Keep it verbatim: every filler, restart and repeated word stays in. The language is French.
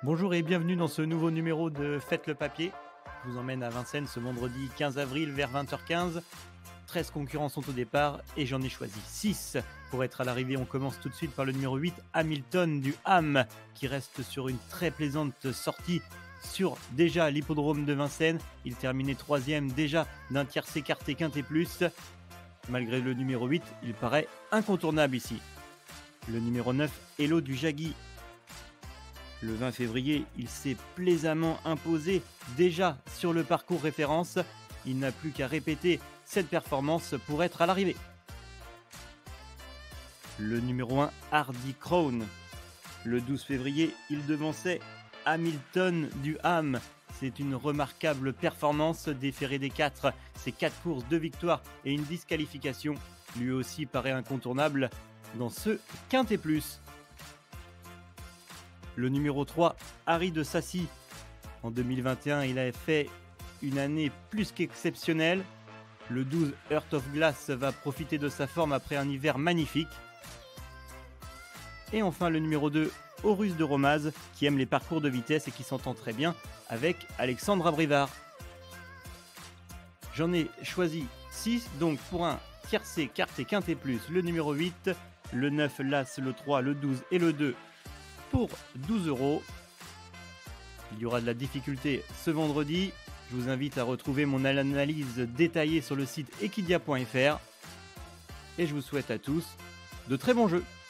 Bonjour et bienvenue dans ce nouveau numéro de Faites le papier. Je vous emmène à Vincennes ce vendredi quinze avril vers vingt heures quinze. treize concurrents sont au départ et j'en ai choisi six. Pour être à l'arrivée, on commence tout de suite par le numéro huit, Hamilton du Ham, qui reste sur une très plaisante sortie sur déjà l'hippodrome de Vincennes. Il terminait troisième déjà d'un tiercé écarté quinté plus. Malgré le numéro huit, il paraît incontournable ici. Le numéro neuf, Hello du Jagui. Le vingt février, il s'est plaisamment imposé déjà sur le parcours référence. Il n'a plus qu'à répéter cette performance pour être à l'arrivée. Le numéro un, Hardy Crown. Le douze février, il devançait Hamilton du Ham. C'est une remarquable performance déférée des quatre. C'est quatre courses, deux victoires et une disqualification. Lui aussi paraît incontournable dans ce quinté plus. Le numéro trois, Harry de Sassy. En deux mille vingt et un, il a fait une année plus qu'exceptionnelle. Le douze, Heart of Glass va profiter de sa forme après un hiver magnifique. Et enfin le numéro deux, Horus de Romaz, qui aime les parcours de vitesse et qui s'entend très bien avec Alexandre Abrivard. J'en ai choisi six, donc pour un tiercé, quarté, quinté plus, le numéro huit, le neuf, l'As, le trois, le douze et le deux pour douze euros. Il y aura de la difficulté ce vendredi. Je vous invite à retrouver mon analyse détaillée sur le site equidia point f r. Et je vous souhaite à tous de très bons jeux.